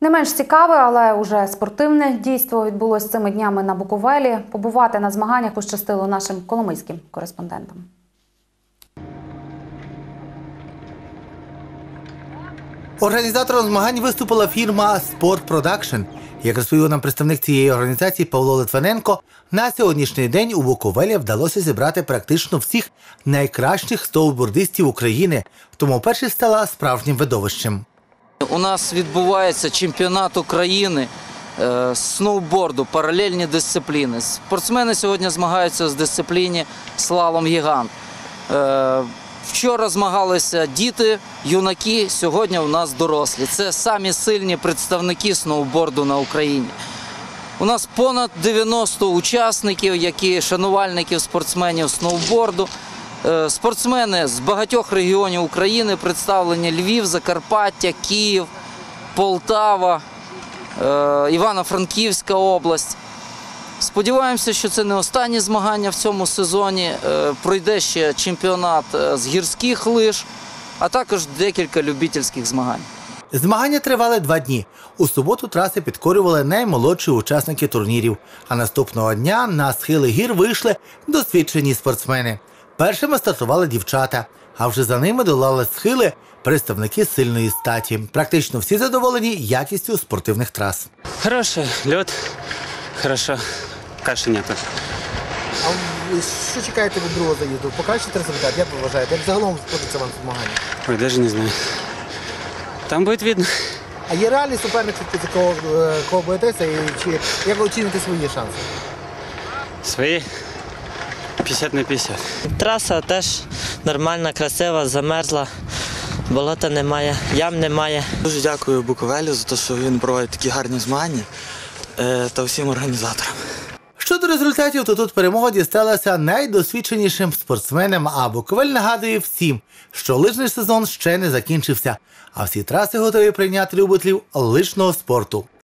Не менш цікаве, але уже спортивне дійство відбулося цими днями на Буковелі. Побувати на змаганнях пощастило нашим коломийським кореспондентам. Організатором змагань виступила фірма «Спорт Продакшн». Як розповів нам представник цієї організації Павло Литвиненко, на сьогоднішній день у Буковелі вдалося зібрати практично всіх найкращих сноубордистів України, тому першість стала справжнім видовищем. У нас відбувається чемпіонат України з сноуборду, паралельні дисципліни. Спортсмени сьогодні змагаються з дисципліні слалом-гігант. Вчора змагалися діти, юнаки, сьогодні у нас дорослі. Це самі сильні представники сноуборду на Україні. У нас понад 90 учасників, які шанувальників спортсменів сноуборду. Спортсмени з багатьох регіонів України представлені: Львів, Закарпаття, Київ, Полтава, Івано-Франківська область. Сподіваємося, що це не останні змагання в цьому сезоні. Пройде ще чемпіонат з гірських лиж, а також декілька любительських змагань. Змагання тривали 2 дні. У суботу траси підкорювали наймолодші учасники турнірів, а наступного дня на схили гір вийшли досвідчені спортсмени. Першими стартували дівчата, а вже за ними долали схили представники сильної статі. Практично всі задоволені якістю спортивних трас. Хороший лед, хорошо, каші нету. А що чекаєте від другого заїзду? Покращити результат, як ви вважаєте? Як загалом сходиться вам змагання? Ой, навіть не знаю. Там буде видно. А є реальні суперники, за кого боїтеся, і як ви оціните свої шанси? Свої 50 на 50. Траса теж нормальна, красива, замерзла, болота немає, ям немає. Дуже дякую Буковелю за те, що він проводить такі гарні змагання, та всім організаторам. Щодо результатів, то тут перемога дісталася найдосвідченішим спортсменам, а Буковель нагадує всім, що лижний сезон ще не закінчився, а всі траси готові прийняти любителів лижного спорту.